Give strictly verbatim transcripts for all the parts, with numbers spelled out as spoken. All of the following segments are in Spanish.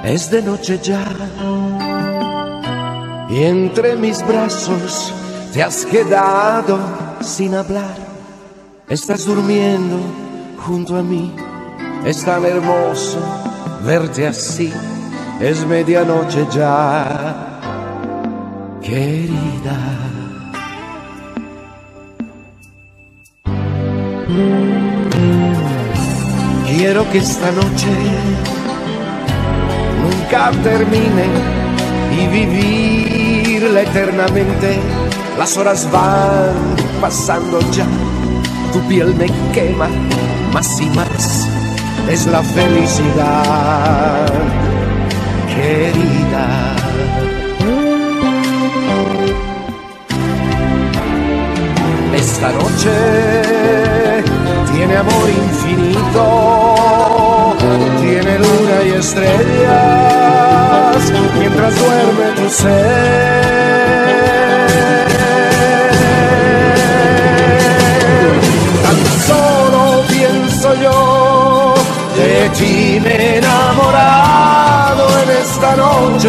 Es de noche ya y entre mis brazos te has quedado sin hablar. Estás durmiendo junto a mí, es tan hermoso verte así. Es medianoche ya, querida. Quiero que esta noche nunca termine y vivirla eternamente. Las horas van pasando ya, tu piel me quema más y más. Es la felicidad, querida. Esta noche tiene amor infinito, tiene luna y estrellas, mientras duerme tu ser. Tan solo pienso yo de ti, me he enamorado en esta noche.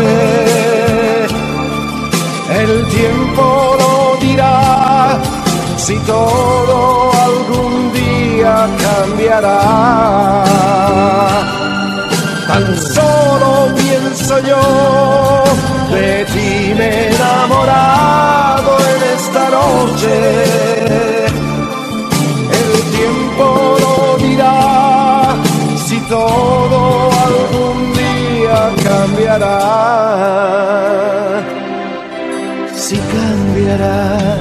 El tiempo lo dirá, si todo algún día cambiará. Tan solo pienso yo de ti, me he enamorado en esta noche. El tiempo lo dirá, si todo algún día cambiará. Si cambiará.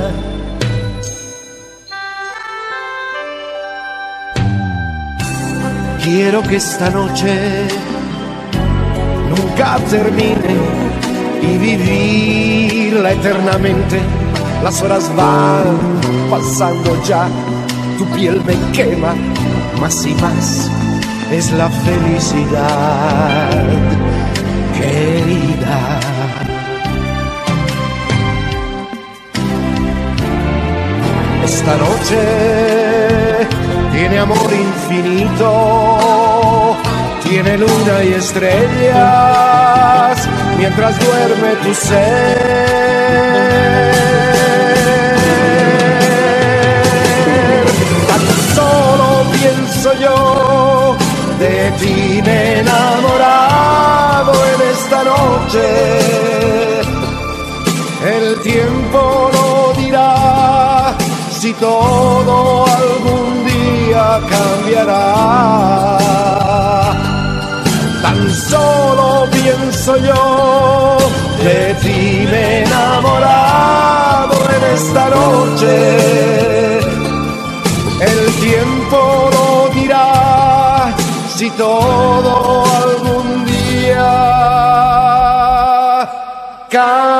Quiero que esta noche nunca termine y vivirla eternamente. Las horas van pasando ya, tu piel me quema más y más. Es la felicidad, querida. Esta noche tiene amor infinito, tiene luna y estrellas, mientras duerme tu ser. Tan solo pienso yo de ti, me he enamorado en esta noche. El tiempo lo dirá, si todo algún día cambiará. Tan solo pienso yo de ti, me he enamorado en esta noche. El tiempo lo dirá, si todo algún día cambiará.